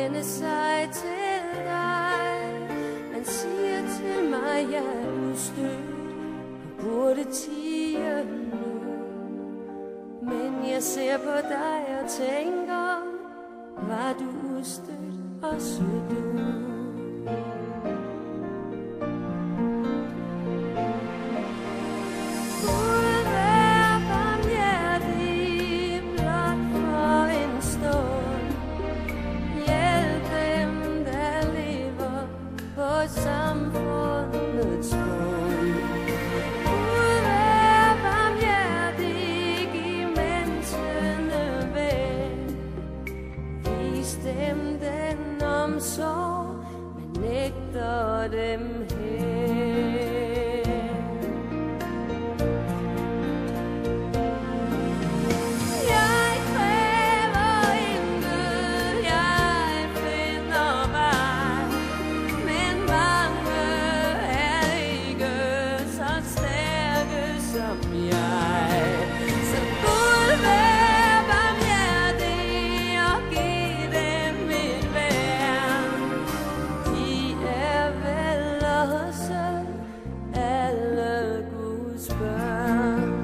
vende sig til dig. Han siger til mig, jeg er udstødt og burde tie nu. Men jeg ser på dig og tænker, var du udstødt også du? Samfundets bund. Gud vær barmhjertig, giv menneskene ven. Vis dem den omsorg, men nægter dem hen. Jeg kræver intet, jeg finder vej, men mange er ikke så stærke som jeg. Så Gud vær barmhjertig og giv dem et værn. De er vel også alle Guds børn.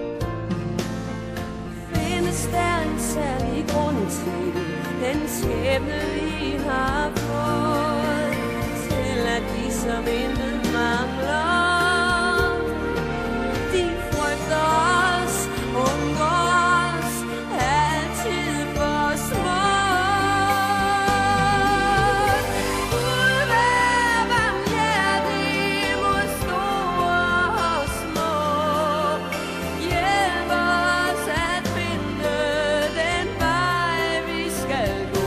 Findes der en særlig grund til den skæbne vi har fået, til at de som intet mangler, de frygter os, undgår os, altid for små. Gud vær barmhjertig mod store og små. Hjælp os at finde den vej vi skal gå.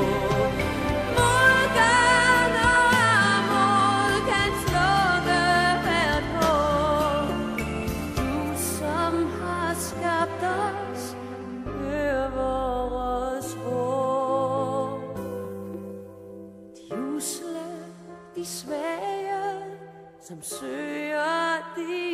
Modgang og armod kan slukke hvert håb. Du som har skabt os, hør vores råb. De usle, de svage, som søger dit